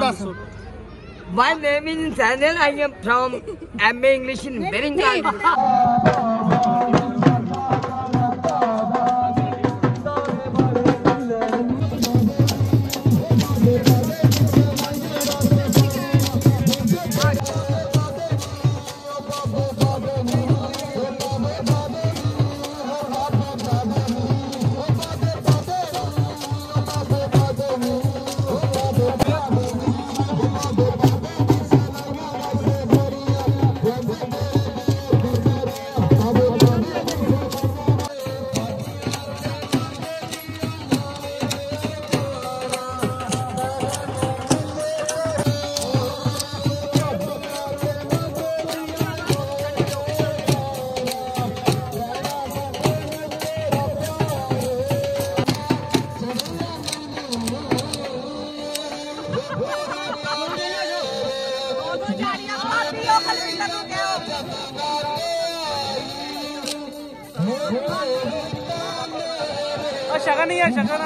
My name is Daniel. I am from MA English in Bengal. Shagun नहीं है Shagun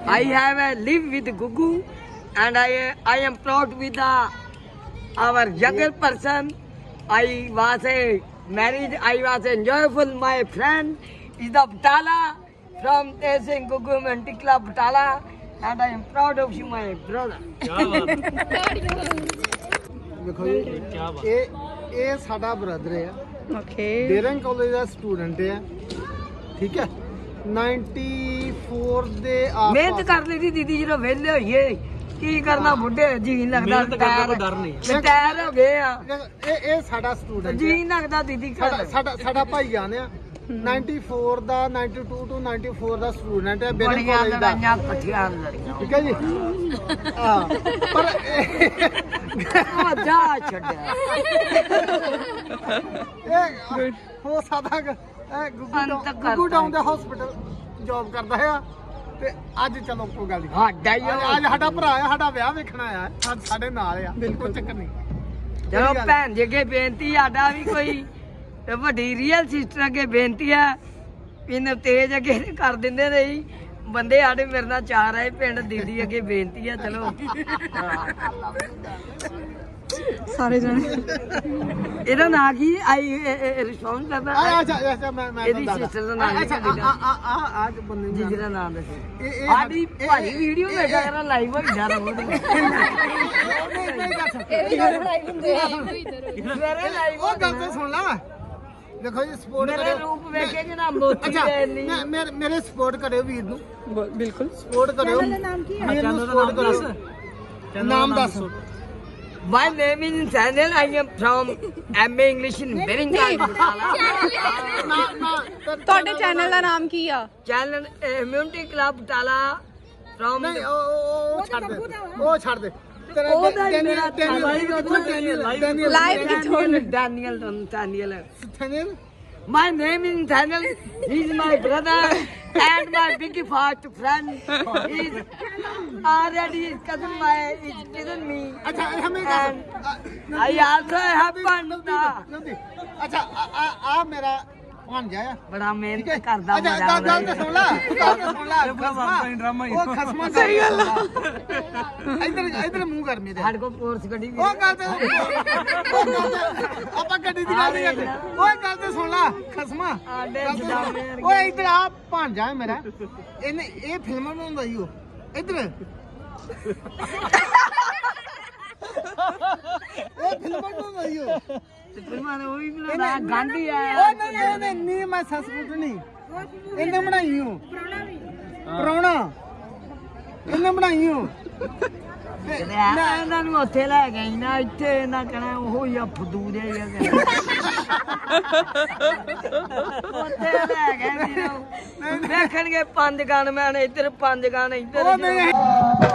I have a live with Gugu, and I am proud with our younger person. I was a married. I was enjoyable. My friend is the Batala from Tesing Gugu Menti Club Batala, and I am proud of you, my brother. ਦੇਖੋ ਜੀ ਇਹ ਸਾਡਾ brother ਹੈ okay daring college ਦਾ student ਹੈ ਠੀਕ ਹੈ 94 ਦੇ ਆਸ ਮਿਹਨਤ ਕਰ ਲਈ ਦੀ ਦੀਦੀ ਜਦੋਂ ਵਿਹਲੇ ਹੋਈਏ ਕੀ ਕਰਨਾ ਬੁੱਢੇ ਜੀ ਲੱਗਦਾ ਮਿਹਨਤ ਕਰਨ ਦਾ ਡਰ ਨਹੀਂ ਰਿਟਾਇਰ ਹੋ ਗਏ ਆ ਇਹ ਸਾਡਾ ਸਟੂਡੈਂਟ ਜੀ ਲੱਗਦਾ ਦੀਦੀ ਸਾਡਾ ਭਾਈ ਜਾਨ ਆ 94 ਦਾ 92 ਤੋਂ 94 ਦਾ ਸਟੂਡੈਂਟ ਹੈ ਡੇਰਿੰਗ ਕਾਲਜ ਦਾ ਪੱਠੀਆਂ ਲੜੀਆਂ ਠੀਕ ਹੈ ਜੀ ਹਾਂ ਪਰ ਜਾ ਛੱਡਿਆ ਇਹ ਹੋ ਸਕਦਾ ਗੁੱਗੂ ਡਾਊਨ ਦੇ ਹਸਪੀਟਲ ਜੌਬ ਕਰਦਾ ਹੈ ਤੇ ਅੱਜ ਚਲੋ ਕੋਈ ਗੱਲ ਨਹੀਂ ਸਾਡਾ ਹੀ ਅੱਜ ਸਾਡਾ ਭਰਾ ਆ ਸਾਡਾ ਵਿਆਹ ਵੇਖਣਾ ਆ ਸਾਡੇ ਨਾਲ ਆ ਬਿਲਕੁਲ ਚੱਕਰ ਨਹੀਂ ਚਲੋ ਭੈਣ ਜੀ ਅੱਗੇ ਬੇਨਤੀ ਸਾਡਾ ਵੀ ਕੋਈ ਵੱਡੀ ਰੀਅਲ ਸਿਸਟਰ ਅੱਗੇ ਬੇਨਤੀ ਆ ਇਹਨੂੰ ਤੇਜ ਅੱਗੇ ਕਰ ਦਿੰਦੇ ਨਹੀਂ ਬੰਦੇ ਸਾਡੇ ਮੇਰੇ ਨਾਲ ਚਾਰ ਆਏ ਪਿੰਡ ਦੀਦੀ ਅੱਗੇ ਬੇਨਤੀ ਆ ਚਲੋ ਸਾਰੇ ਜਣੇ ਇਹਦਾ ਨਾਂ ਕੀ ਆਈ ਰਿਸਪੌਂਸ ਕਰਦਾ ਅੱਛਾ ਮੈਂ ਇਹਦੀ ਸਿਸਟਰ ਦਾ ਨਾਮ ਅੱਜ ਬੰਦੇ ਜੀ ਜਿਹਦਾ ਨਾਮ ਦੱਸੋ ਸਾਡੀ ਭਾਜੀ ਵੀਡੀਓ ਵੇਖਿਆ ਕਰਾਂ ਲਾਈਵ ਹੋ ਜਾ ਰਹਾ ਸਵੇਰੇ ਲਾਈਵ ਉਹ ਗੱਲ ਤਾਂ ਸੁਣ ਲਾ ਦੇਖੋ ਜੀ ਸਪੋਰਟ ਮੇਰੇ ਰੂਪ ਵੇਖੇ ਕਿ ਨਾ ਮੋਤੀ ਅੱਛਾ ਮੇਰੇ ਸਪੋਰਟ ਕਰਿਓ ਵੀਰ ਨੂੰ ਬਿਲਕੁਲ ਸਪੋਰਟ ਕਰਿਓ ਵੀਰ ਨੂੰ ਸਪੋਰਟ ਕਰਿਓ ਨਾਮ ਦੱਸ My name is Daniel. I am from MA English in Beringal. ਤੁਹਾਡੇ ਚੈਨਲ ਦਾ ਨਾਮ ਕੀ ਆ? Channel Immunity Club Tala from. ਨਹੀਂ ਉਹ ਛੱਡ ਦੇ ਉਹ ਮੇਰਾ ਲਾਈਵ ਕਿਥੋਂ? Daniel. My name is Daniel. He is my brother and my big fast friend. He is already cousin me. अच्छा हमें I also have panda. अच्छा आ मेरा भांजा है बड़ा मेहनत करदा अच्छा गल तो सुन ला ਉਹ ਖਸਮਾ ਸਹੀ ਗੱਲ ਇਧਰ ਮੂੰਹ ਕਰ ਮੇਰੇ ਸਾਡੇ ਕੋ ਕੋਰਸ ਗੱਡੀ ਉਹ ਗੱਲ ਤੇ ਆਪਾਂ ਗੱਡੀ ਦੀ ਗੱਲ ਨਹੀਂ ਕਰਦੇ ਓਏ ਗੱਲ ਤੇ ਸੁਣ ਲਾ ਖਸਮਾ ਓਏ ਇਧਰ ਆ ਭਾਂਜਾ ਹੈ ਮੇਰਾ ਇਹਨੇ ਇਹ ਫਿਲਮਾਂ ਬਣਾਉਂਦਾ ਹੀ ਉਹ ਇਧਰ ਇਹ ਫਿਲਮਾਂ ਬਣਾਉਂਦਾ ਹੀ ਉਹ ਫਿਲਮਾਂ ਉਹ ਵੀ ਬਣਾਉਂਦਾ ਗਾਂਧੀ ਆ ਉਹ ਨਹੀਂ ਮੈਂ ਸਸਪੁੱਟ ਨਹੀਂ ਇਹਨੇ ਬਣਾਈ ਹੂੰ ਪ੍ਰਾਹੁਣਾ ਇਹਨੇ ਬਣਾਈ ਹੂੰ ਇਹਨਾਂ ਨੂੰ ਉੱਥੇ ਲੈ ਗਈ ਨਾ ਇੱਥੇ ਇਹਨਾਂ ਕਹਿਣਾ ਉਹ ਹੀ ਆ ਫਦੂ ਦੇ ਹੀ ਆ ਉੱਥੇ ਲੈ ਗਏ ਵੀਰੋ ਵੇਖਣਗੇ 5 ਗਨ ਮੈਨ ਇੱਧਰ 5 ਗਨ ਇੱਧਰ